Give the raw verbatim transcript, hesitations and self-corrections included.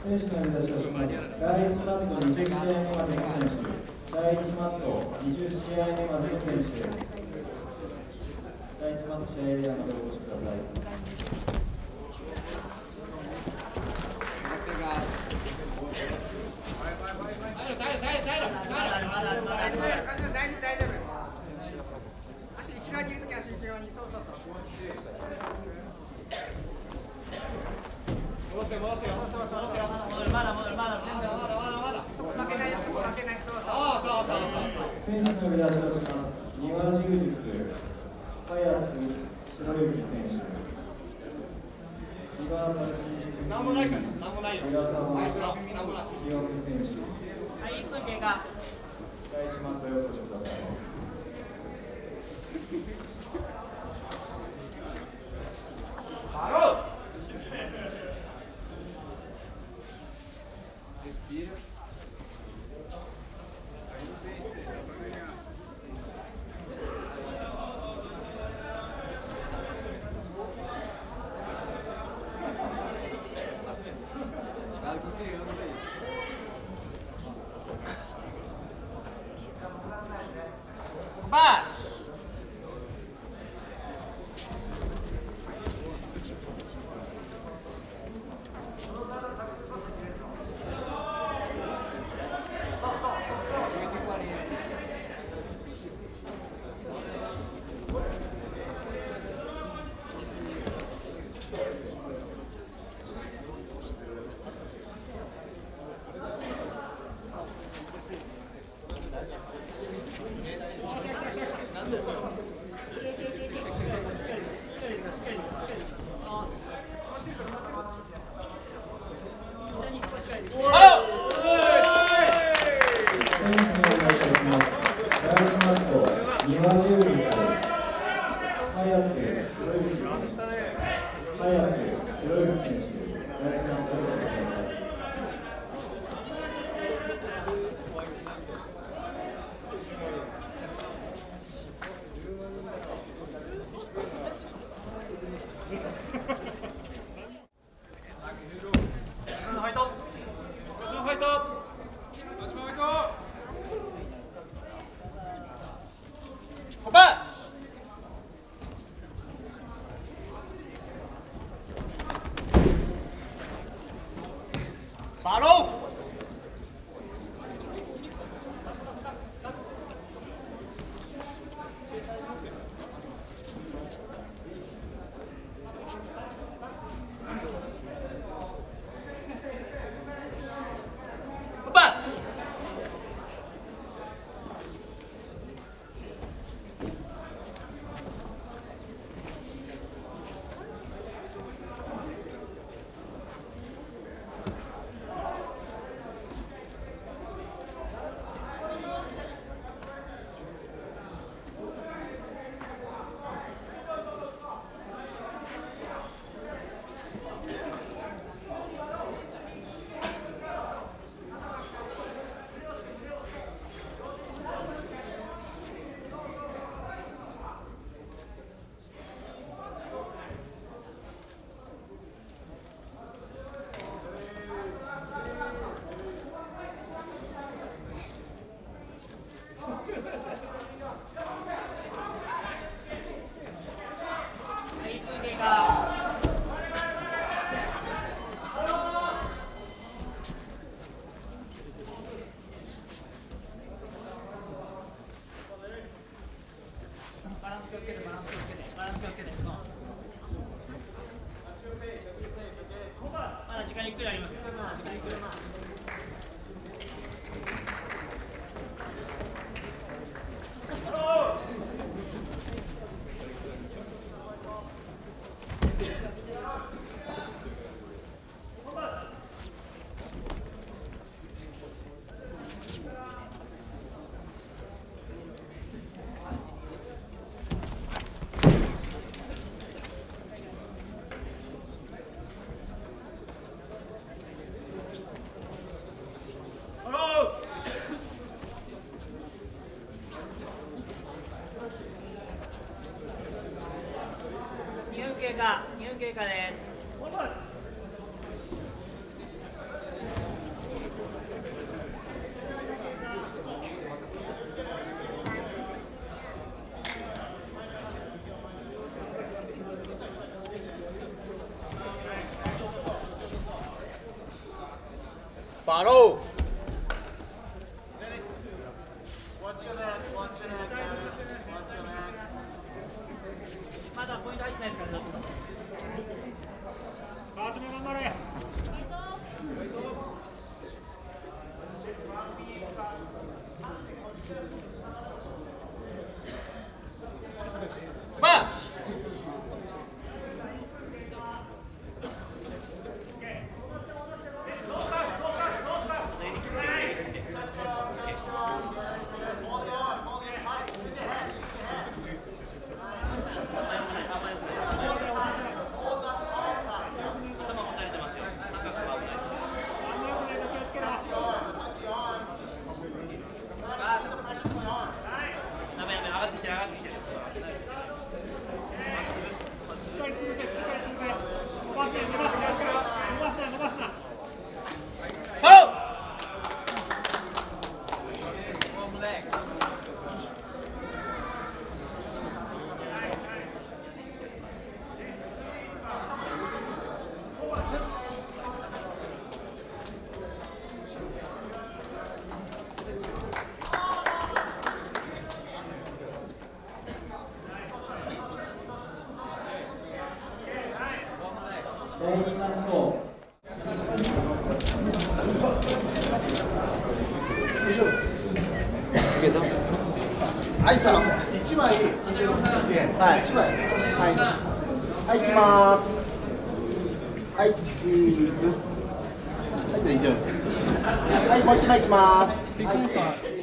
選手の呼び出しをします。だいいちマットにじゅう試合目までの選手、だいいちマットにじゅう試合目までの選手、だいいちマット試合エリアまでお越しください。 戻せ戻せよ戻せよまだまだまだまだまだまだ負けないよ負けないそうそうそうそう選手の呼び出しをします。庭柔術早津博之選手、リバーサル新宿なんもないからなんもないよ浦沢清清美選手、 はい、いっぷん経過。 だいいちマットへお越しください。 バローバッチバローバッチまだ時間ゆっくりあります。まだ時間ゆっくり。にふん経過、にふん経過です。 Parou! Watch your neck, watch your neck, watch your neck. まだポイント入ってないですから、ちょっと。 川島頑張れ。マーチ。 第一マット。 はい、さあ、一枚、はい、一枚、はい、はい、いきます。はい、チーズ。はい、大丈夫。はい、もう一枚いきます。はい